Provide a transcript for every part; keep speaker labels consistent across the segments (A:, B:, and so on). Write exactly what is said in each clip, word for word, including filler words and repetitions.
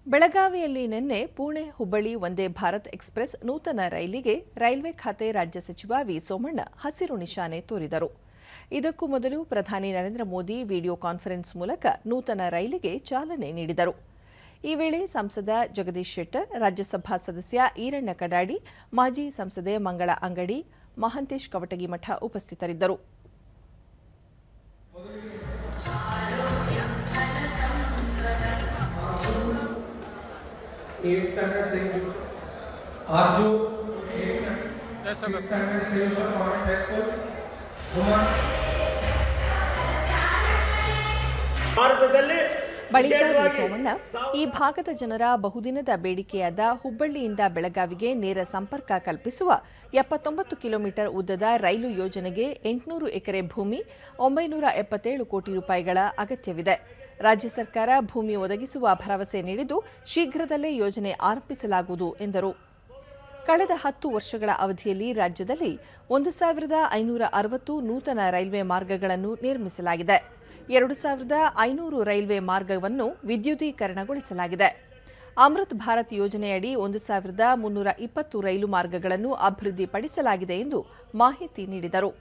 A: ಬೆಳಗಾವಿಯಲ್ಲಿ ನಿನ್ನೆ ಪುಣೆ ಹುಬ್ಬಳ್ಳಿ ವಂದೇ ಭಾರತ್ ಎಕ್ಸ್‌ಪ್ರೆಸ್ ನೂತನ ರೈಲಿಗೆ ರೈಲ್ವೆ ಖಾತೆ ರಾಜ್ಯ ಸಚಿವ ವಿ ಸೋಮಣ್ಣ ಹಸಿರು ನಿಶಾನೆ ತೋರಿದರು. ಇದಕ್ಕೂ ಮೊದಲು ಪ್ರಧಾನಿ ನರೇಂದ್ರ ಮೋದಿ ವಿಡಿಯೋ ಕಾನ್ಫರೆನ್ಸ್ ಮೂಲಕ ನೂತನ ರೈಲಿಗೆ ಚಾಲನೆ ನೀಡಿದರು. ಈ ವೇಳೆ ಸಂಸದ ಜಗದೀಶ್ ಶೆಟ್ಟರ್, ರಾಜ್ಯಸಭಾ ಸದಸ್ಯ ಈರಣ್ಣ ಕಡಾಡಿ, ಮಾಜಿ ಸಂಸದೆ ಮಂಗಳ ಅಂಗಡಿ, ಮಹಾಂತೇಶ್ ಕವಟಗಿಮಠ ಉಪಸ್ಥಿತರಿದ್ದರು.
B: eighth standard Saint Arju, eighth standard Saint Joseph Convent High School, Woman.
A: ಬಳಿಕ ವಿ ಸೋಮಣ್ಣ, ಈ ಭಾಗದ ಜನರ ಬಹುದಿನದ ಬೇಡಿಕೆಯಾದ ಹುಬ್ಬಳ್ಳಿಯಿಂದ ಬೆಳಗಾವಿಗೆ ನೇರ ಸಂಪರ್ಕ ಕಲ್ಪಿಸುವ ಎಪ್ಪತ್ತೊಂಬತ್ತು ಕಿಲೋಮೀಟರ್ ಉದ್ದದ ರೈಲು ಯೋಜನೆಗೆ ಎಂಟುನೂರು ಎಕರೆ ಭೂಮಿ, ಒಂಬೈನೂರ ಎಪ್ಪತ್ತೇಳು ಕೋಟಿ ರೂಪಾಯಿಗಳ ಅಗತ್ಯವಿದೆ. ರಾಜ್ಯ ಸರ್ಕಾರ ಭೂಮಿ ಒದಗಿಸುವ ಭರವಸೆ ನೀಡಿದ್ದು ಶೀಘ್ರದಲ್ಲೇ ಯೋಜನೆ ಆರಂಭಿಸಲಾಗುವುದು ಎಂದರು. ಕಳೆದ ಹತ್ತು ವರ್ಷಗಳ ಅವಧಿಯಲ್ಲಿ ರಾಜ್ಯದಲ್ಲಿ ಒಂದು ಸಾವಿರದ ಐನೂರ ಅರವತ್ತು ನೂತನ ರೈಲ್ವೆ ಮಾರ್ಗಗಳನ್ನು ನಿರ್ಮಿಸಲಾಗಿದೆ. ಎರಡು ಸಾವಿರದ ಐನೂರು ರೈಲ್ವೆ ಮಾರ್ಗವನ್ನು ವಿದ್ಯುದೀಕರಣಗೊಳಿಸಲಾಗಿದೆ. ಅಮೃತ್ ಭಾರತ್ ಯೋಜನೆಯಡಿ ಒಂದು ಸಾವಿರದ ಮುನ್ನೂರ ಇಪ್ಪತ್ತು ರೈಲು ಮಾರ್ಗಗಳನ್ನು ಅಭಿವೃದ್ಧಿಪಡಿಸಲಾಗಿದೆ ಎಂದು ಮಾಹಿತಿ ನೀಡಿದರು.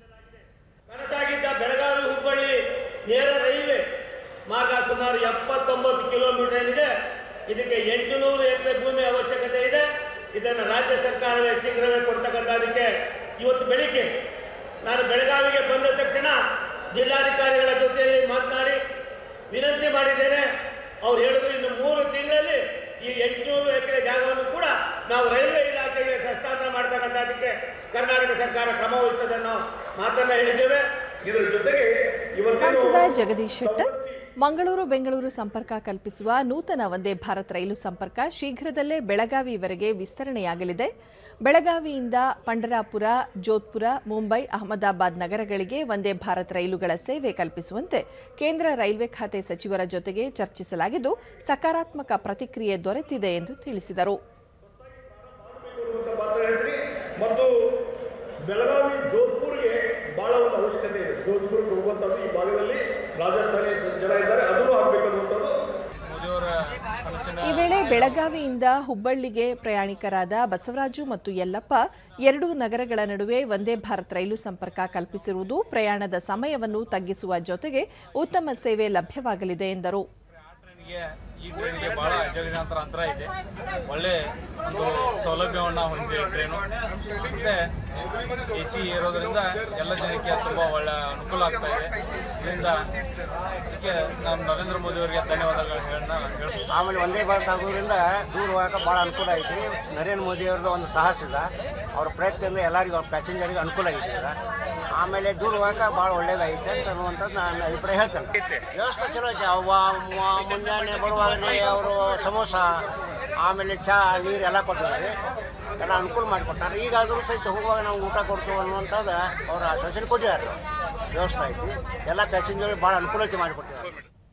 C: ಮಾರ್ಗ ಸುಮಾರು ಎಪ್ಪತ್ತೊಂಬತ್ತು ಕಿಲೋಮೀಟರ್ ಏನಿದೆ, ಇದಕ್ಕೆ ಎಂಟುನೂರು ಎಕರೆ ಭೂಮಿ ಅವಶ್ಯಕತೆ ಇದೆ. ಇದನ್ನು ರಾಜ್ಯ ಸರ್ಕಾರವೇ ಶೀಘ್ರವೇ ಕೊಡ್ತಕ್ಕಂಥದಕ್ಕೆ ಇವತ್ತು ಬೆಳಿಗ್ಗೆ ನಾನು ಬೆಳಗಾವಿಗೆ ಬಂದ ತಕ್ಷಣ ಜಿಲ್ಲಾಧಿಕಾರಿಗಳ ಜೊತೆಯಲ್ಲಿ ಮಾತನಾಡಿ ವಿನಂತಿ ಮಾಡಿದ್ದೇನೆ. ಅವ್ರು ಹೇಳಿದ್ರು ಇನ್ನು ಮೂರು ತಿಂಗಳಲ್ಲಿ ಈ ಎಂಟುನೂರು ಎಕರೆ ಜಾಗವನ್ನು ಕೂಡ ನಾವು ರೈಲ್ವೆ ಇಲಾಖೆಗೆ ಹಸ್ತಾಂತರ ಮಾಡ್ತಕ್ಕಂಥದಕ್ಕೆ ಕರ್ನಾಟಕ ಸರ್ಕಾರ ಕ್ರಮ ವಹಿಸುತ್ತದೆ ಅನ್ನೋ ಮಾತನ್ನ ಹೇಳಿದ್ದೇವೆ. ಇದರ ಜೊತೆಗೆ
A: ಸಂಸದ ಜಗದೀಶ್ ಶೆಟ್ಟರ್, ಮಂಗಳೂರು ಬೆಂಗಳೂರು ಸಂಪರ್ಕ ಕಲ್ಪಿಸುವ ನೂತನ ವಂದೇ ಭಾರತ್ ರೈಲು ಸಂಪರ್ಕ ಶೀಘ್ರದಲ್ಲೇ ಬೆಳಗಾವಿವರೆಗೆ ವಿಸ್ತರಣೆಯಾಗಲಿದೆ. ಬೆಳಗಾವಿಯಿಂದ ಪಂಢರಾಪುರ, ಜೋಧ್ಪುರ, ಮುಂಬೈ, ಅಹಮದಾಬಾದ್ ನಗರಗಳಿಗೆ ವಂದೇ ಭಾರತ್ ರೈಲುಗಳ ಸೇವೆ ಕಲ್ಪಿಸುವಂತೆ ಕೇಂದ್ರ ರೈಲ್ವೆ ಖಾತೆ ಸಚಿವರ ಜೊತೆಗೆ ಚರ್ಚಿಸಲಾಗಿದ್ದು ಸಕಾರಾತ್ಮಕ ಪ್ರತಿಕ್ರಿಯೆ ದೊರೆತಿದೆ ಎಂದು ತಿಳಿಸಿದರು.
D: ಬೆಳಗಾವಿ ಜೋಧ್ಪುರ್ಗೆ ಬಹಳ ಒಂದು ಅವಶ್ಯಕತೆ ಇದೆ. ಜೋಧ್ಪುರ್ಗೆ ಹೋಗುವಂಥದ್ದು ಈ ಭಾಗದಲ್ಲಿ ರಾಜಸ್ಥಾನಿ ಜನ ಇದ್ದಾರೆ, ಅದನ್ನು ಆಗಬೇಕನ್ನುವಂಥದ್ದು.
A: ಈ ವೇಳೆ ಬೆಳಗಾವಿಯಿಂದ ಹುಬ್ಬಳ್ಳಿಗೆ ಪ್ರಯಾಣಿಕರಾದ ಬಸವರಾಜು ಮತ್ತು ಯಲ್ಲಪ್ಪ ಎರಡೂ ನಗರಗಳ ನಡುವೆ ವಂದೇ ಭಾರತ್ ರೈಲು ಸಂಪರ್ಕ ಕಲ್ಪಿಸಿರುವುದು ಪ್ರಯಾಣದ ಸಮಯವನ್ನು ತಗ್ಗಿಸುವ ಜೊತೆಗೆ ಉತ್ತಮ ಸೇವೆ ಲಭ್ಯವಾಗಲಿದೆ ಎಂದರು.
E: ಈ ಟ್ರೈನ್ಗೆ ಬಹಳ ಜಗಜಾಂತರ ಅಂತರ ಇದೆ, ಒಳ್ಳೆ ಒಂದು ಸೌಲಭ್ಯವನ್ನು ಹೊಂದಿದೆ ಟ್ರೈನು. ಮತ್ತೆ ಎ ಸಿ ಇರೋದ್ರಿಂದ ಎಲ್ಲ ಜನಕ್ಕೆ ತುಂಬ ಒಳ್ಳೆ ಅನುಕೂಲ ಆಗ್ತಾ ಇದೆ. ಇದರಿಂದ ಇದಕ್ಕೆ ನಮ್ಮ ನರೇಂದ್ರ ಮೋದಿ ಅವರಿಗೆ ಧನ್ಯವಾದಗಳು ಹೇಳೋಣ.
F: ಆಮೇಲೆ ಒಂದೇ ಭಾರತ ಆಗೋದ್ರಿಂದ ದೂರ ಹೋಗೋಕೆ ಭಾಳ ಅನುಕೂಲ ಐತಿ. ನರೇಂದ್ರ ಮೋದಿ ಅವ್ರದ್ದು ಒಂದು ಸಾಹಸದ ಅವ್ರ ಪ್ರಯತ್ನದಿಂದ ಎಲ್ಲರಿಗೂ ಅನುಕೂಲ ಅನುಕೂಲ ಆಗೈತೆ. ಆಮೇಲೆ ದೂರ ಹೋಗೋಕೆ ಭಾಳ ಒಳ್ಳೇದಾಗೈತೆ ಅನ್ನುವಂಥದ್ದು ನಾನು ಅಭಿಪ್ರಾಯ ಹೇಳ್ತೇನೆ. ವ್ಯವಸ್ಥೆ ಚಲೋ ಐತೆ. ಮುಂಜಾನೆ ಬರುವಾಗಲೇ ಅವರು ಸಮೋಸ, ಆಮೇಲೆ ಚಹಾ, ನೀರು ಎಲ್ಲ ಕೊಟ್ಟಿದ್ದಾರೆ, ಎಲ್ಲ ಅನುಕೂಲ ಮಾಡಿಕೊಡ್ತಾರೆ. ಈಗಾದರೂ ಸಹಿತ ಹೋಗುವಾಗ ನಾವು ಊಟ ಕೊಡ್ತೀವಿ ಅನ್ನುವಂಥದ್ದು ಅವ್ರು ಆಶ್ವಾಸನೆ ಕೊಟ್ಟಿದ್ದಾರೆ. ವ್ಯವಸ್ಥೆ ಐತಿ, ಎಲ್ಲ ಪ್ಯಾಸೆಂಜರ್ಗೆ ಭಾಳ ಅನುಕೂಲತೆ ಮಾಡಿಕೊಟ್ಟಿದ್ದಾರೆ.